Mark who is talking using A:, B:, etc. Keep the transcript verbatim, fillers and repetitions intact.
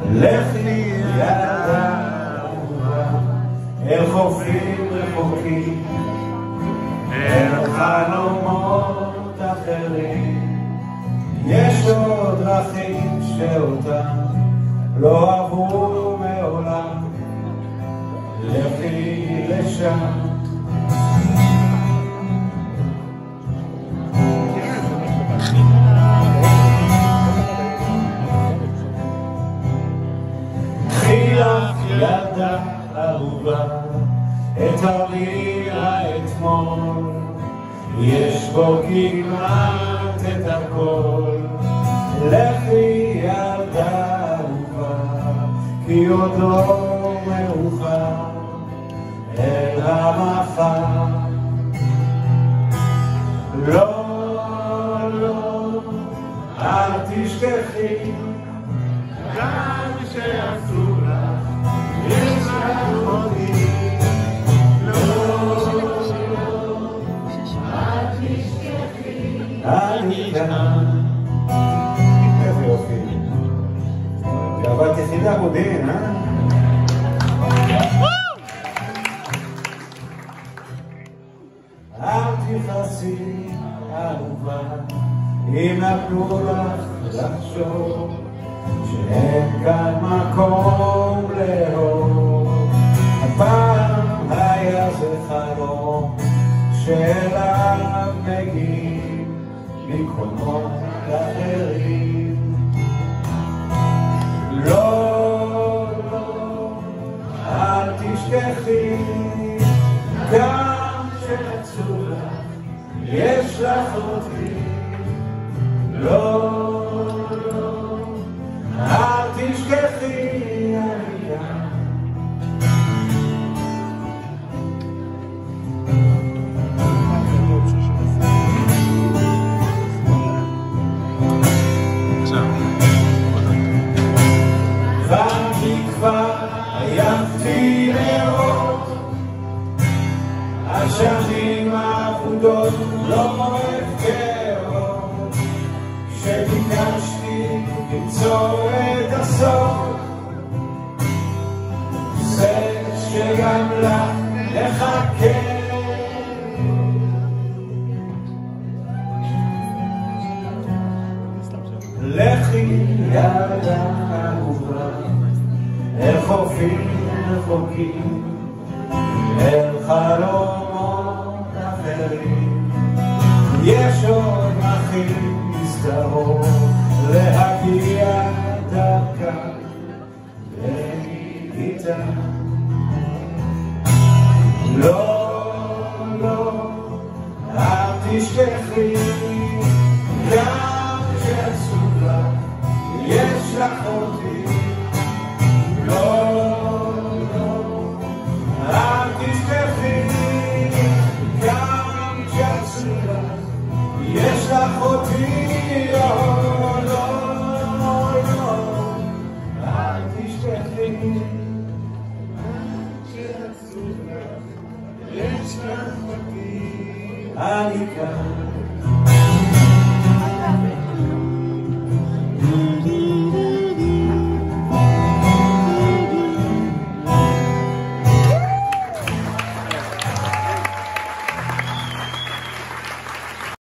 A: לכי ילדה אהובה, אל חופים רחוקים, אל חלומות אחרים. יש עוד דרכים שאותם לא עברו מעולם, לכי לשם. קחי לך ילדה אהובה את אוויר האתמול, יש בו כמעט את הכל. לכי ילדה אהובה, כי עוד לא מאוחר אל המחר. לא, לא, אל תשכחי, גם שעשו לך, יש לך אותי. לא, לא, אל תשכחי, אני כאן. איזה יופי. גאוות יחידה מודיעין, אה? אל תכעסי אהובה, אם נתנו לך לחשוב שאין כאן מקום לאהוב. הפעם היה זה חלום שאליו מגיעים מקומות אחרים. לא, לא, אל תשכחי, גם שעצוב לך, יש לך אותי. לא, לא, אל תשכחי, אני כאן. כבר עייפתי לראות השנים האבודות לא הפקרות, שביקשתי למצוא את הסוף, זה שגם לך נחכה. לכי ילדה אהובה, אל חופים רחוקים, אל חלומות אחרים. יש עוד דרכים נסתרות להגיע דרכה לאיתה. לא, לא, אל תשכחי, גם שעצוב לך, יש לך אותי. לא, לא, אל תשכחי, גם כשעצוב לך, יש לך אותי.